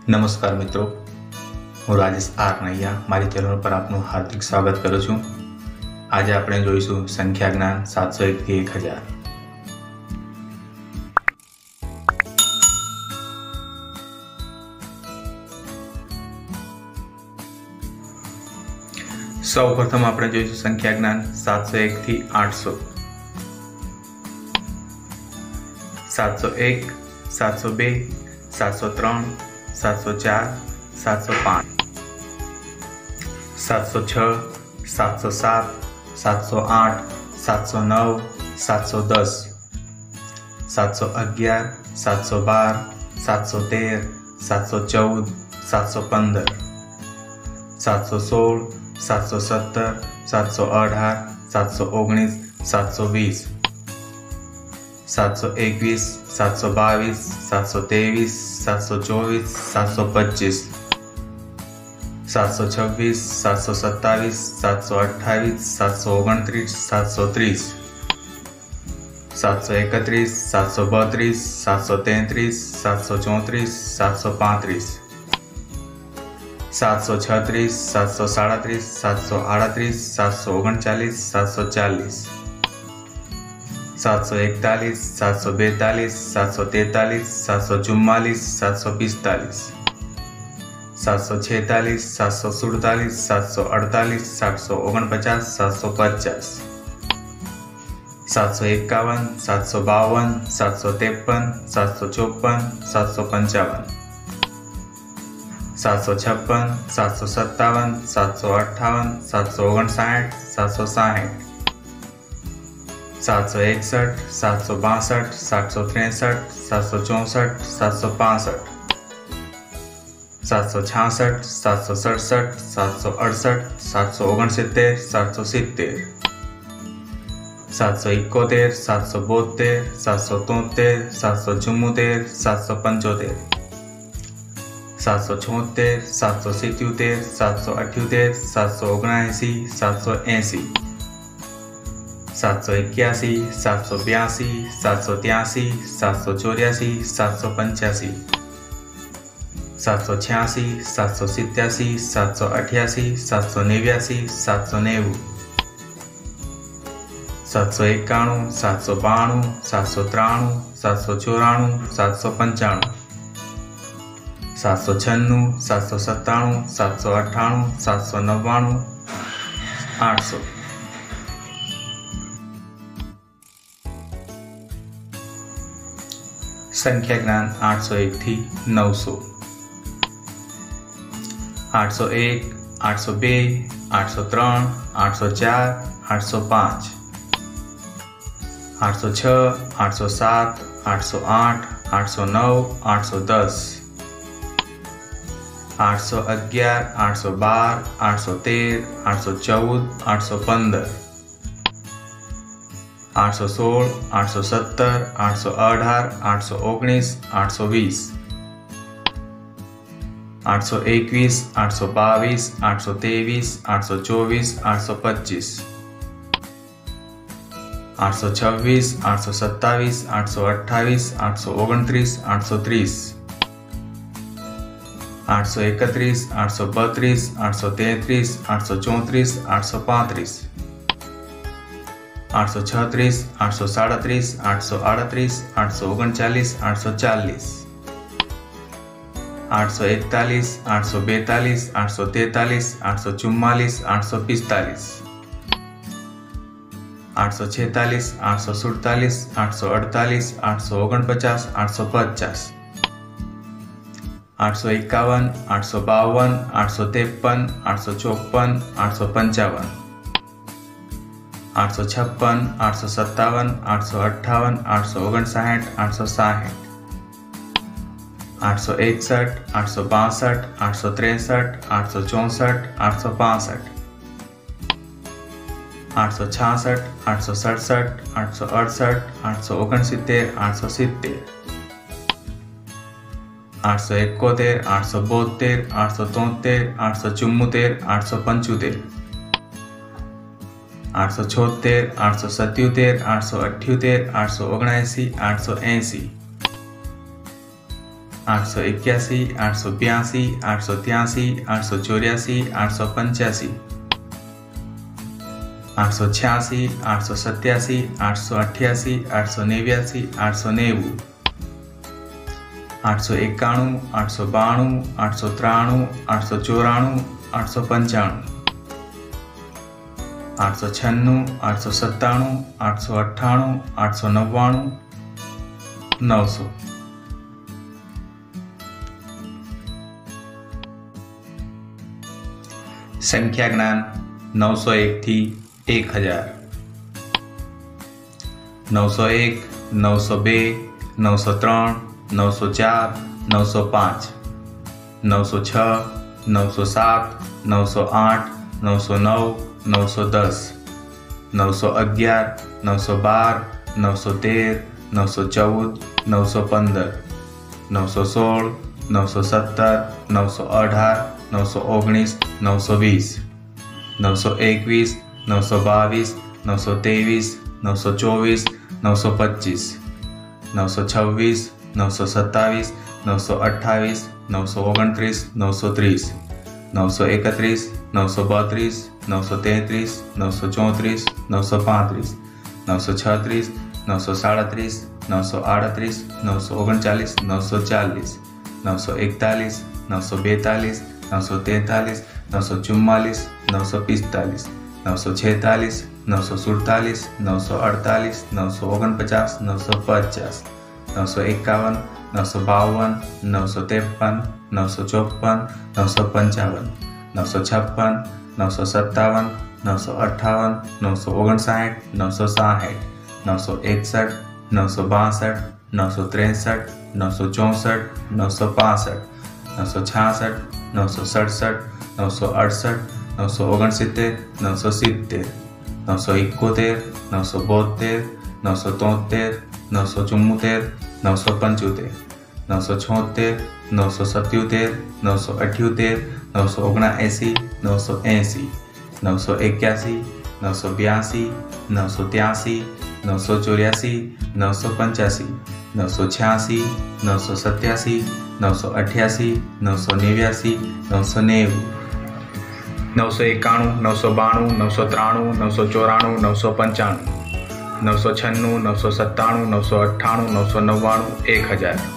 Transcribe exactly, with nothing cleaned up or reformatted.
नमस्कार मित्रों, हूँ राजेश आर नैया मारी चैनल पर आपनु हार्दिक स्वागत करूँ छूँ। आज આપણે જોઈશું સંખ્યા જ્ઞાન सात सौ एक થી एक हज़ार। સૌ પ્રથમ આપણે જોઈશું સંખ્યા જ્ઞાન सात सौ एक થી आठ सौ। सात सौ एक, सात सौ दो, सात सौ तीन, सात सौ चार, सात सौ पाँच, सात सौ छः, सात सौ सात, सात सौ आठ, सात सौ नौ, सात सौ दस, सात सौ अगियार, सात सौ बार, सात सौ तेर, सात सौ चौदह, सात सौ पंदर, सात सौ सोल, सात सौ सत्तर, सात सौ अठार, सात सौ ओगनीस, सात सौ बीस, सात सौ इक्कीस, सात सौ बाईस, सात सौ तेईस, सात सौ चौबीस, सात सौ पच्चीस, सात सौ छब्बीस, सात सौ सत्तावीस, सात सौ अट्ठाईस, सात सौ ओगणत्रीस, सात सौ तीस, सात सौ इकतीस, सात सौ बत्रीस, सात सौ तैंतीस, सात सौ चौंतीस, सात सौ पैंतीस, सात सौ छत्रीस, सात सौ साड़ीस, सात सौ अड़तीस, सात सौ ओगणचालीस, सात सौ चालीस, सात सौ इकतालीस, सात सौ बैतालीस, सात सौ तैतालीस, सात सौ चुम्मालीस, सात सौ पिस्तालीस, सात सौ छेतालीस, सात सौ सुड़तालीस, सात सौ अड़तालीस, सात सौ ओगणपचास, सात सौ पचास, सात सौ इक्यावन, सात सौ बावन, सात सौ तिरपन, सात सौ चौपन, सात सौ पंचावन, सात सौ छप्पन, सात सौ सत्तावन, सात सौ अट्ठावन, सात सौ ओगणसाठ, सात सौ साठ, सात सौ इकसठ, सात सौ बासठ, सात सौ तिरसठ, सात सौ चौंसठ, सात सौ पांसठ, सात सौ छियासठ, सात सौ सड़सठ, सात सौ अड़सठ, सात सौ ओगणसित्तेर, सात सौ सित्तेर, सात सौ इक्कोतेर, सात सौ बोतेर, सात सौ तोतेर, सात सौ चुम्मोतेर, सात सौ पंचोतेर, सात सौ छोतेर, सात सौ सित्योतेर, सात सौ अठ्योतेर, सात सौ ओगणसी, सात सौ एसी, सात सौ इक्यासी, सात सौ बयासी, सात सौ तिरासी, सात सौ चौरासी, सात सौ पंचासी, सात सौ छियासी, सात सौ सत्यासी, सात सौ अठासी, सात सौ नेव्यासी, सात सौ नेवु, सात सौ एकाणु, सात सौ बाणु, सात सौ त्राणु, सात सौ चौराणु, सात सौ पंचाणु, सात सौ छन्नु, सात सौ सत्ताणु, सात सौ अठाणु, सात सौ नव्वाणु, आठ सौ। संख्या ज्ञान आठ सौ एक थी नौ सौ। आठ सौ एक, आठ सौ दो, आठ सौ तीन, आठ सौ चार, आठ सौ पाँच, आठ सौ छः, आठ सौ सात, आठ सौ आठ, आठ सौ नौ, आठ सौ दस, आठ सौ अगियार, आठ सौ बार, आठ सौ तेर, आठ सौ चौदह, आठ सौ पंदर, आठ सौ सोल, आठ सौ सत्तर, आठ सौ अठार, आठ सौ ओगनीस, आठ सौ बीस, आठ सौ इक्कीस, आठ सौ बाईस, आठ सौ तेईस, आठ सौ चौबीस, आठ सौ पच्चीस, आठ सौ छब्बीस, आठ सौ सत्तावीस, आठ सौ अट्ठाईस, आठ सौ ओगणत्रीस, आठ सौ तीस, आठ सौ इकतीस, आठ सौ बत्रीस, आठ सौ तैंतीस, आठ सौ चौंतीस, आठ सौ पैंतीस, आठ सौ छत्रीस, आठ सौ साड़ीस, आठ सौ अड़तीस, आठ सौ ओगणचालीस, आठ सौ चालीस, आठ सौ इकतालीस, आठ सौ बैतालीस, आठ सौ तैतालीस, आठ सौ चुम्मालीस, आठ सौ पिस्तालीस, आठ सौ छेतालीस, आठ सौ सुड़तालीस, आठ सौ अड़तालीस, आठ सौ ओगणपचास, आठ सौ पचास, आठ सौ इक्यावन, आठ सौ बावन, आठ सौ तिरपन, आठ सौ चौपन, आठ सौ पंचावन, आठ सौ छप्पन, आठ सौ सत्तावन, आठ सौ अट्ठावन, आठ सौ ओगणसाठ, आठ सौ साठ, आठ सौ इकसठ, आठ सौ बासठ, आठ सौ तिरसठ, आठ सौ चौंसठ, आठ सौ पांसठ, आठ सौ छियासठ, आठ सौ सड़सठ, आठ सौ अड़सठ, आठ सौ ओगणसित्तेर, आठ सौ सित्तेर, आठ सौ इक्कोतेर, आठ सौ बोतेर, आठ सौ तोतेर, आठ सौ चुम्मोतेर, आठ सौ पंचोतेर, आठ सौ छोतेर, आठ सौ सत्योतेर, आठ सौ अठ्योतेर, आठ सौ ओगणसी, आठ सौ एसी, आठ सौ इक्यासी, आठ सौ बयासी, आठ सौ तिरासी, आठ सौ चौरासी, आठ सौ पंचासी, आठ सौ छियासी, आठ सौ सत्यासी, आठ सौ अठासी, आठ सौ नेव्यासी, आठ सौ नेवु, आठ सौ एकाणु, आठ सौ बाणु, आठ सौ त्राणु, आठ सौ चौराणु, आठ सौ पंचाणु, आठ सौ छन्नु, आठ सौ सत्ताणु, आठ सौ अट्ठाणु, आठ सौ नव्वाणु, नौ सौ। संख्या ज्ञान नौ सौ एक थी एक हजार, नौ सौ एक, नौ सौ बे, नौ सौ त्रण, नौ सौ चार, नौ सौ पाँच, नौ सौ छः, नौ सौ सात, नौ सौ आठ, नौ सौ नौ, नौ सौ दस, नौ सौ अगियार, नौ सौ बार, नौ सौ तेर, नौ सौ चौदह, नौ सौ पंदर, नौ सौ सोल, नौ सौ सत्तर, नौ सौ अठार, नौ सौ ओगनीस, नौ सौ वीस, नौ सौ एकवीस, नौ सौ बावीस, नौ सौ तेवीस, नौ सौ चौबीस, नौ सौ पच्चीस, नौ सौ छब्बीस, नौ सौ सत्तावीस, नौ सौ अट्ठावीस, नौ सौ ओगणत्रीस, नौ सौ तीस, नौ सौ इकतीस, नौ सौ बत्रीस, नौ सौ तैंतीस, नौ सौ चौंतीस, नौ सौ पैंतीस, नौ सौ छत्तीस, नौ सौ साड़तीस, नौ सौ अड़तीस, नौ सौ ओगणचालीस, नौ सौ चालीस, नौ सौ इकतालीस, नौ सौ बैतालीस, नौ सौ तैंतालीस, नौ सौ चुम्मालीस, नौ सौ पिस्तालीस, नौ सौ छेतालीस, नौ सौ सुड़तालीस, नौ सौ अड़तालीस, नौ सौ ओगणपचास, नौ सौ पचास, नौ सौ इक्यावन, नौ सौ बावन, नौ सौ तिरपन, नौ सौ चौपन, नौ सौ पंचावन, नौ सौ छप्पन, नौ सौ सत्तावन, नौ सौ अट्ठावन, नौ सौ ओगणसाठ, नौ सौ साठ, नौ सौ इकसठ, नौ सौ बासठ, नौ सौ तिरसठ, नौ सौ चौंसठ, नौ सौ पासठ, नौ सौ छियासठ, नौ सौ सड़सठ, नौ सौ अड़सठ, नौ सौ ओगणसित्तेर, नौ सौ सित्तेर, नौ सौ इक्कोतेर, नौ सौ बोतेर, नौ सौ तोतेर, नौ सौ चुम्मोतेर, नौ सौ पंचोतेर, नौ सौ छोतेर, नौ सौ सत्योतेर, नौ सौ अठ्योतेर, नौ सौ ओगणएंसी, नौ सौ एंसी, नौ सौ इक्यासी, नौ सौ बयासी, नौ सौ तिरासी, नौ सौ चौरासी, नौ सौ पंचासी, नौ सौ छियासी, नौ सौ सत्यासी, नौ सौ अठासी, नौ सौ नेव्यासी, नौ सौ नेवु, नौ सौ एकाणु, नौ सौ बाणु, नौ सौ त्राणु, नौ सौ चौराणु, नौ सौ पंचाणु, नौ सौ छन्नु, नौ सौ सत्ताणु, नौ सौ अट्ठाणु, नौ सौ नव्वाणु, एक हजार।